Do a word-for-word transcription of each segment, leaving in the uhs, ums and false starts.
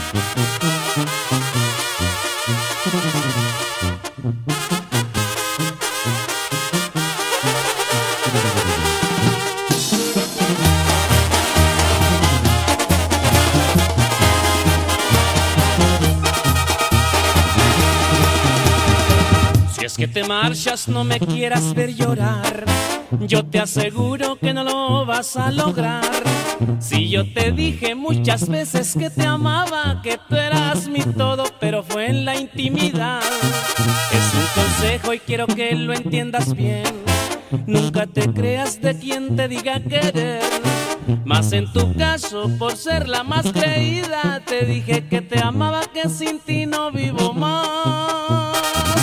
Si es que te marchas, no me quieras ver llorar. Yo te aseguro que no lo vas a lograr. Si yo te dije muchas veces que te amaba, que tú eras mi todo, pero fue en la intimidad. Es un consejo y quiero que lo entiendas bien. Nunca te creas de quien te diga querer. Más en tu caso, por ser la más creída, te dije que te amaba, que sin ti no vivo más.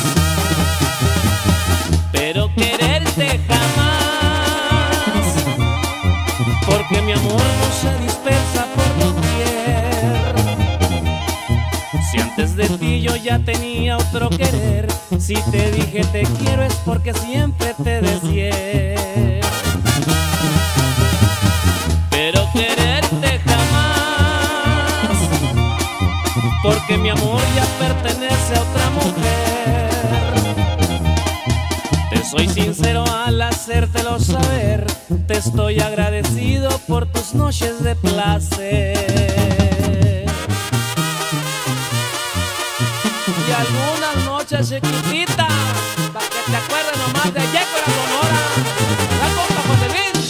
Pero quererte jamás, porque mi amor no se dispersa por doquier. Si antes de ti yo ya tenía otro querer, si te dije te quiero es porque siempre te deseé. Pero quererte jamás, porque mi amor ya pertenece a otra mujer. Te soy sincero al hacértelo saber, te estoy agradecido por tus noches de placer. Y algunas noches chiquititas, para que te acuerdes nomás de Yeco la Sonora. La compa José Luis.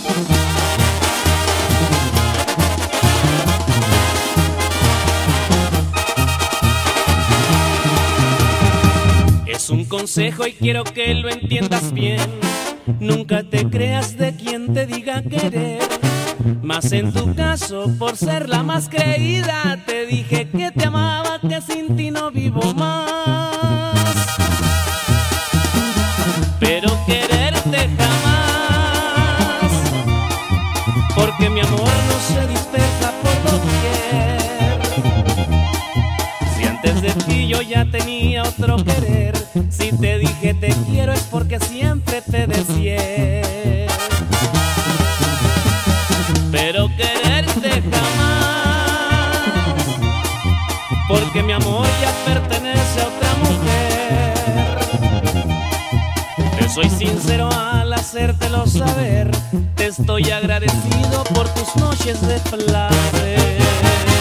Es un consejo y quiero que lo entiendas bien. Nunca te creas de quien te diga querer. Más en tu caso, por ser la más creída, te dije que te amaba, que sin ti no vivo más. Pero quererte jamás, porque mi amor no se dispersa por doquier. Si antes de ti yo ya tenía otro querer, si te dije te quiero es porque siempre te deseé. Pero quererte jamás, porque mi amor ya pertenece a otra mujer. Te soy sincero al hacértelo saber, te estoy agradecido por tus noches de placer.